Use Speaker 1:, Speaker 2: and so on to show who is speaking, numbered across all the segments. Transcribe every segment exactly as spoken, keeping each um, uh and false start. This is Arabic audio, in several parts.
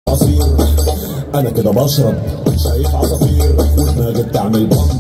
Speaker 1: عصير انا كده بشرب شايف عصافير ودماغي بتعمل بام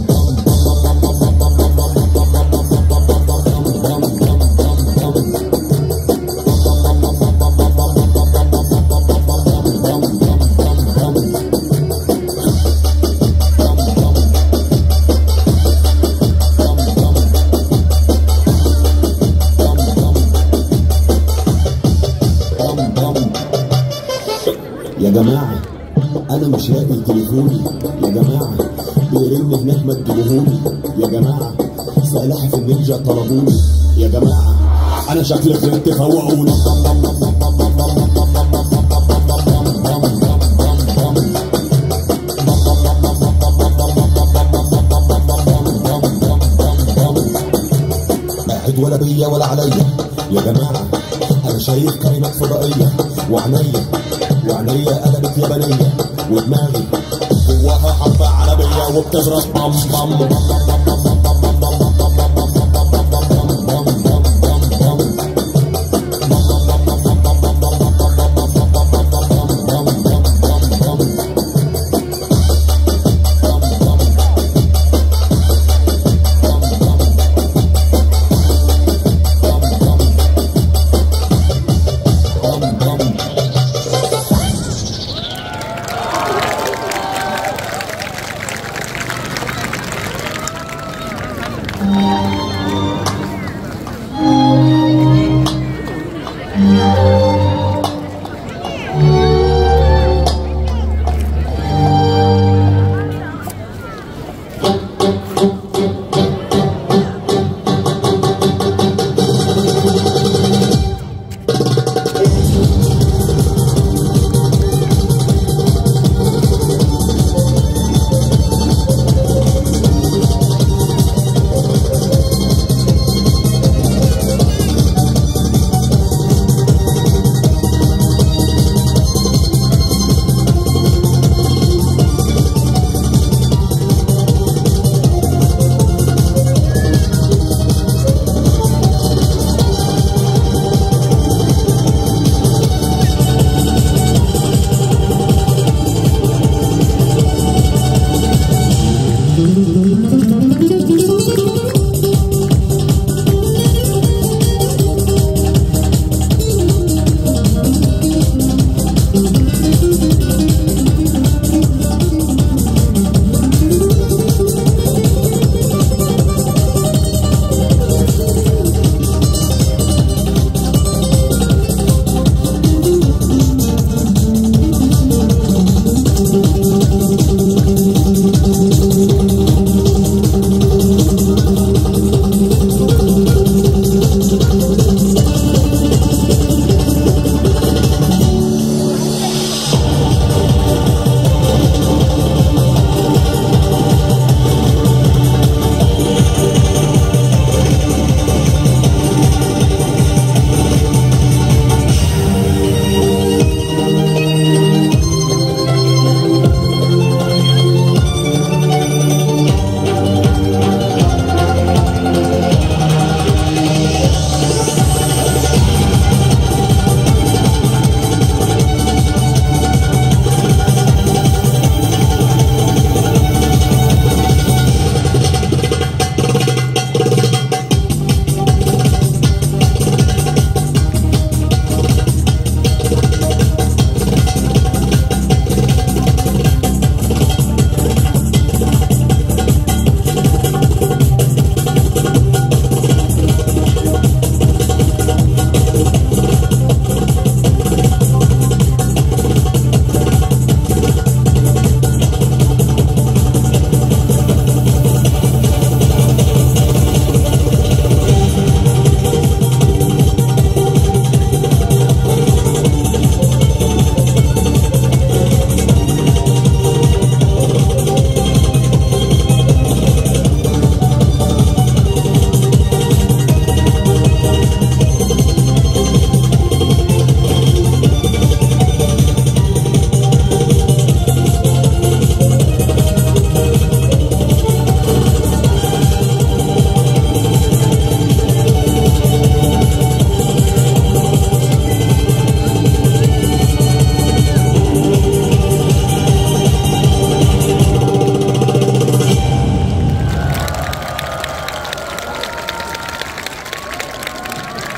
Speaker 1: يا جماعة أنا مش لاقي تليفوني يا جماعة بيرن هناك ما تجيبوهولي يا جماعة سلاحف النينجا طلبوني يا جماعة أنا شكلي غلطت فوقوني قاعد ولا بيا ولا عليا يا جماعة أنا شايف كائنات فضائية وعينيا وعينيا قلبت يابانية ودماغي جواها حرب عربية وبتزرس بام بام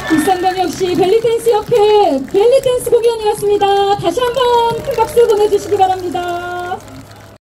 Speaker 2: 일산광역시 벨리댄스 협회 벨리댄스 공연이었습니다. 다시 한번 큰 박수 보내주시기 바랍니다.